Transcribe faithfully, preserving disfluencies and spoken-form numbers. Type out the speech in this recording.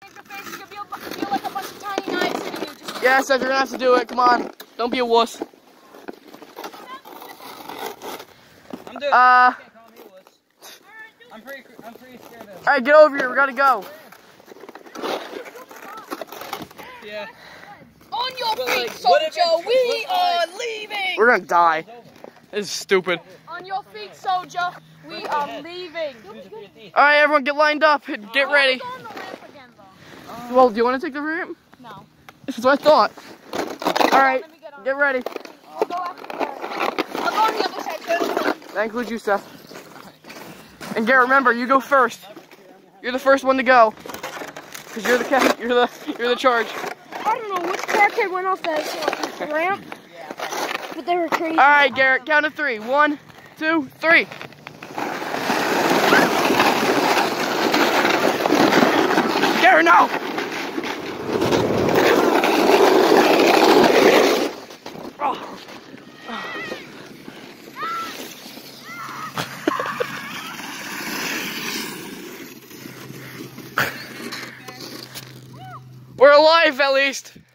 Yeah, Seth, you're gonna have to do it. Come on. Don't be a wuss. I'm doing Uh, it. You can't call me a wuss. I'm pretty, I'm pretty scared of it. Alright, get over here. We gotta go. Yeah. On your But, feet, like, what if soldier. it's- We what, are like- leaving. We're gonna die. This is stupid. On your feet, soldier. We are leaving. Alright, everyone get lined up. Get ready. Go on the ramp again, though. Well, do you want to take the ramp? No. That's what I thought. Alright, Let me get on. get ready. We'll go after the I'll go on the other side. That includes you, Seth. And Garrett, remember, you go first. You're the first one to go. Because you're the cat. You're the you're the charge. I don't know which crackhead went off that uh, ramp, but they were crazy. Alright, Garrett, count to three. One, two, three. Garrett, no! Oh. We're alive, at least.